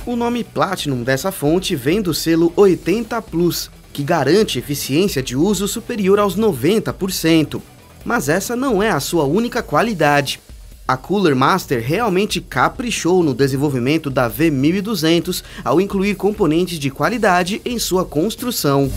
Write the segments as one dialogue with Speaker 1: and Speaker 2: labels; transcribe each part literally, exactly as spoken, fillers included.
Speaker 1: O nome Platinum dessa fonte vem do selo oitenta plus, que garante eficiência de uso superior aos noventa por cento. Mas essa não é a sua única qualidade. A Cooler Master realmente caprichou no desenvolvimento da V mil e duzentos ao incluir componentes de qualidade em sua construção.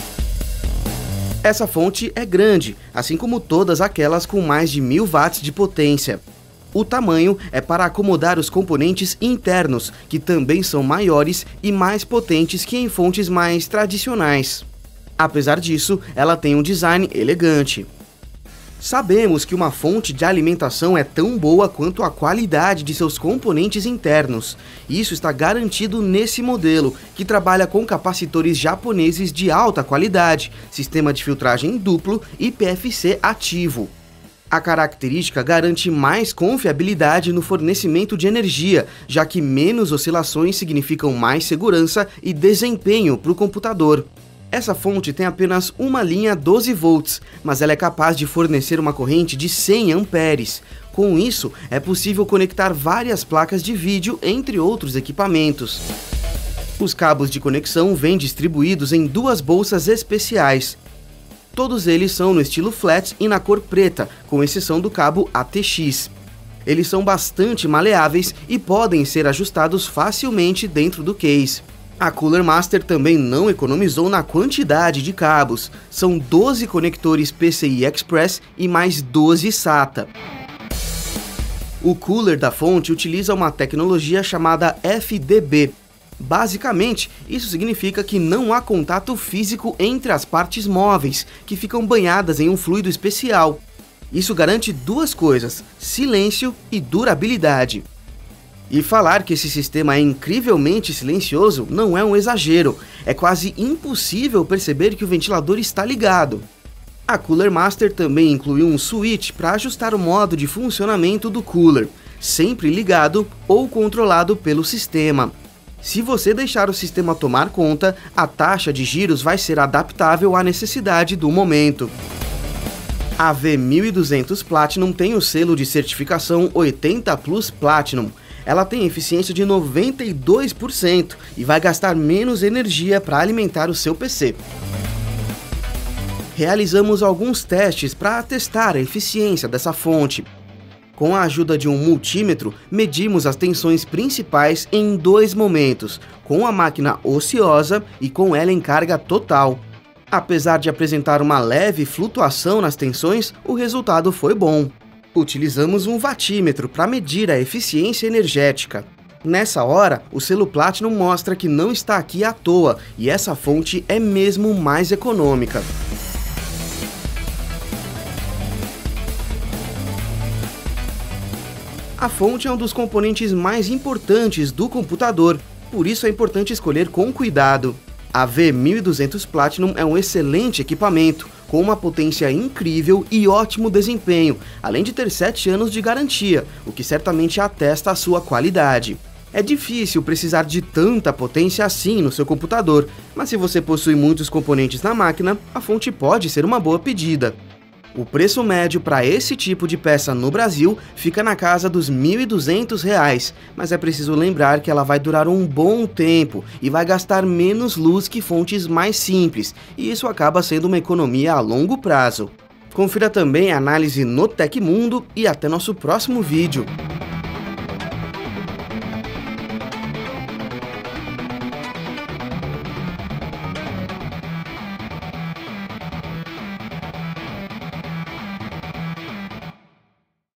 Speaker 1: Essa fonte é grande, assim como todas aquelas com mais de mil watts de potência. O tamanho é para acomodar os componentes internos, que também são maiores e mais potentes que em fontes mais tradicionais. Apesar disso, ela tem um design elegante. Sabemos que uma fonte de alimentação é tão boa quanto a qualidade de seus componentes internos. Isso está garantido nesse modelo, que trabalha com capacitores japoneses de alta qualidade, sistema de filtragem duplo e P F C ativo. A característica garante mais confiabilidade no fornecimento de energia, já que menos oscilações significam mais segurança e desempenho para o computador. Essa fonte tem apenas uma linha doze volts, mas ela é capaz de fornecer uma corrente de cem amperes. Com isso, é possível conectar várias placas de vídeo, entre outros equipamentos. Os cabos de conexão vêm distribuídos em duas bolsas especiais. Todos eles são no estilo flat e na cor preta, com exceção do cabo A T X. Eles são bastante maleáveis e podem ser ajustados facilmente dentro do case. A Cooler Master também não economizou na quantidade de cabos. São doze conectores P C I Express e mais doze SATA. O cooler da fonte utiliza uma tecnologia chamada F D B. Basicamente, isso significa que não há contato físico entre as partes móveis, que ficam banhadas em um fluido especial. Isso garante duas coisas: silêncio e durabilidade. E falar que esse sistema é incrivelmente silencioso não é um exagero, é quase impossível perceber que o ventilador está ligado. A Cooler Master também incluiu um switch para ajustar o modo de funcionamento do cooler, sempre ligado ou controlado pelo sistema. Se você deixar o sistema tomar conta, a taxa de giros vai ser adaptável à necessidade do momento. A V mil e duzentos Platinum tem o selo de certificação oitenta plus Platinum. Ela tem eficiência de noventa e dois por cento e vai gastar menos energia para alimentar o seu P C. Realizamos alguns testes para testar a eficiência dessa fonte. Com a ajuda de um multímetro, medimos as tensões principais em dois momentos, com a máquina ociosa e com ela em carga total. Apesar de apresentar uma leve flutuação nas tensões, o resultado foi bom. Utilizamos um wattímetro para medir a eficiência energética. Nessa hora, o selo Platinum mostra que não está aqui à toa, e essa fonte é mesmo mais econômica. A fonte é um dos componentes mais importantes do computador, por isso é importante escolher com cuidado. A V mil e duzentos Platinum é um excelente equipamento, com uma potência incrível e ótimo desempenho, além de ter sete anos de garantia, o que certamente atesta a sua qualidade. É difícil precisar de tanta potência assim no seu computador, mas se você possui muitos componentes na máquina, a fonte pode ser uma boa pedida. O preço médio para esse tipo de peça no Brasil fica na casa dos mil e duzentos reais, mas é preciso lembrar que ela vai durar um bom tempo e vai gastar menos luz que fontes mais simples, e isso acaba sendo uma economia a longo prazo. Confira também a análise no Tecmundo e até nosso próximo vídeo.